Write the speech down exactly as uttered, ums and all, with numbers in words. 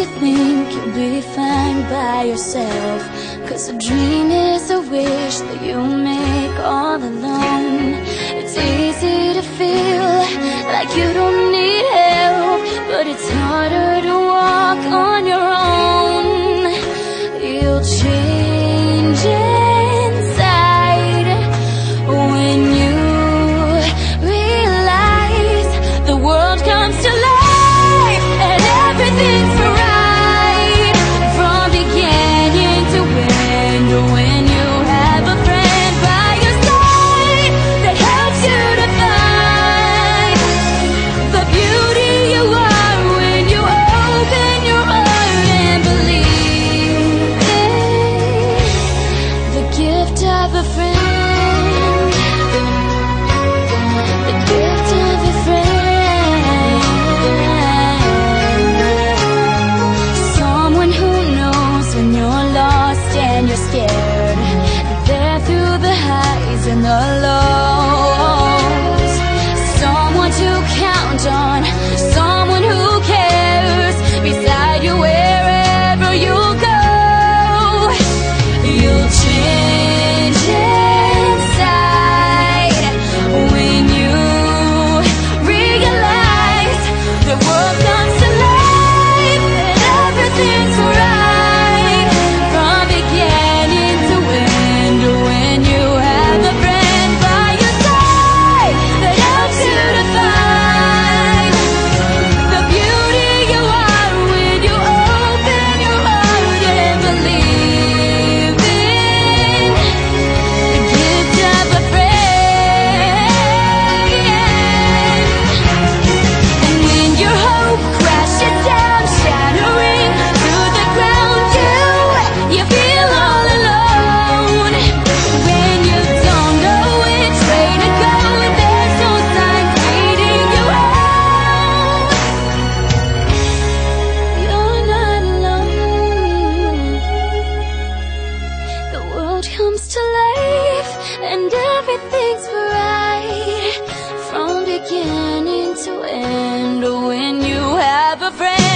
think you'll be fine by yourself, 'cause a dream is a wish that you make all alone. It's easy to feel like you don't need help, but it's harder to walk on your own. You'll change inside when you realize the world comes to life and everything's right from beginning to end. When you have a friend by your side that helps you to find the beauty you are when you open your heart and believe in the gift of a friend. The gift of a friend. Someone who knows when you're lost and you're scared. There through the highs and the lows. Someone to count on. Someone who cares beside you wherever you go. You'll change inside when you realize the world comes to life and everything's right from beginning to end. When you have a friend by your side that helps you to find the beauty you are when you open your heart and believe in the gift of a friend. And when your hope crashes down, shattering through the ground, you, you feel all alone. When you don't know which way to go, there's no sign leading you home. You're not alone. The world comes to life and everything's right from beginning to end when you have a friend.